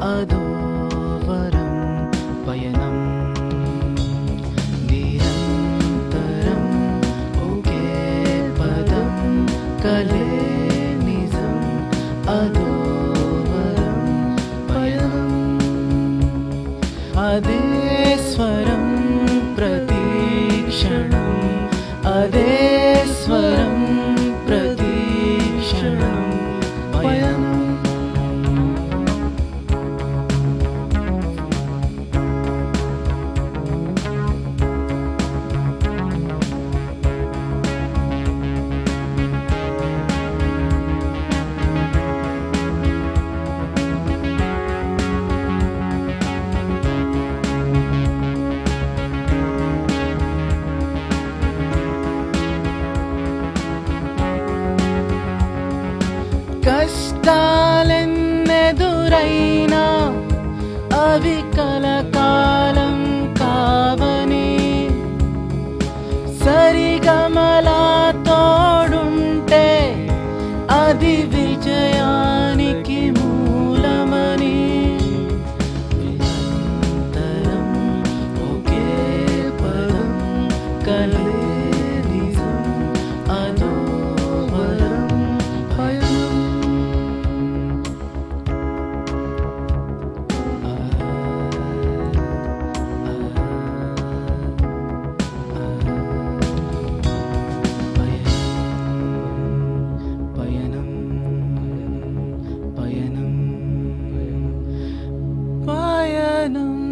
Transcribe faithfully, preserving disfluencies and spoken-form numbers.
అదో వరం పయనం నిరంతరం ఒకే పదం కలే నిజం అదో వరం పయనం అదే స్వరం ప్రతీక్షణం అదే స్వరం ప్రతీక్షణం పయనం కష్టాలెన్నెదురైనా అవి కలకాలం కావని సరిగమలా తోడుంటే అది విజయానికి మూలమని నిరంతరం ఒకే పదం కలే నిజం అదో వరం పయనం పయనం పయనం పయనం